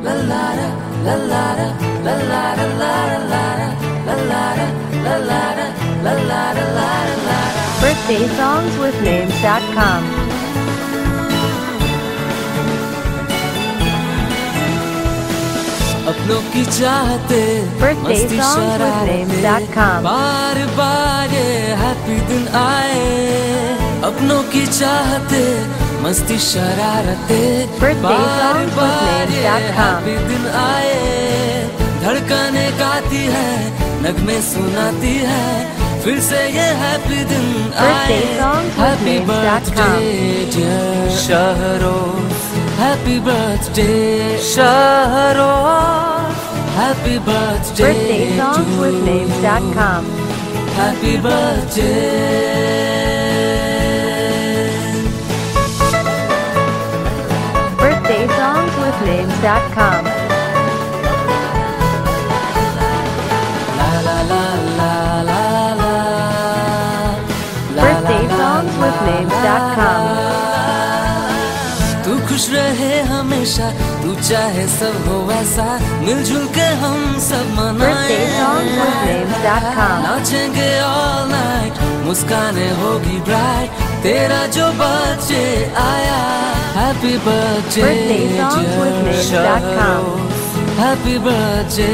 BirthdaySongsWithNames.com. अपनों की चाहते मस्ती BirthdaySongsWithNames.com. बार बार ये हैप्पी दिन आए। अपनों की चाहते मस्ती शरारते बार बार ये हैप्पी दिन आए। धड़कने गाती है, नगमे सुनाती है, फिर से ये हैप्पी दिन आए। Happy birthday dear Shahroz, happy birthday Shahroz, happy birthday BirthdaySongsWithNames.com. Happy birthday. BirthdaySongsWithNames.com. BirthdaySongsWithNames.com. तू खुश रहे हमेशा, तू चाहे सब हो वैसा, मिलजुल के हम सब मनाएं। BirthdaySongsWithNames.com. नाचेंगे all night, मुस्काने होगी bright, तेरा जो बर्थडे आया। Happy birthday BirthdaySongsWithNames.com. Happy birthday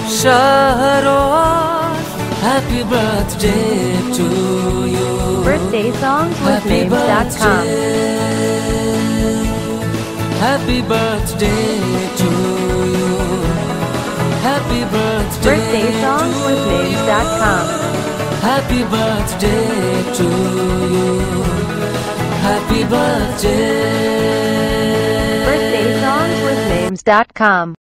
Shahroz, happy birthday to you. BirthdaySongsWithNames.com. Happy birthday to you. Happy birthday BirthdaySongsWithNames.com. Happy birthday to you. Happy birthday. BirthdaySongsWithNames.com.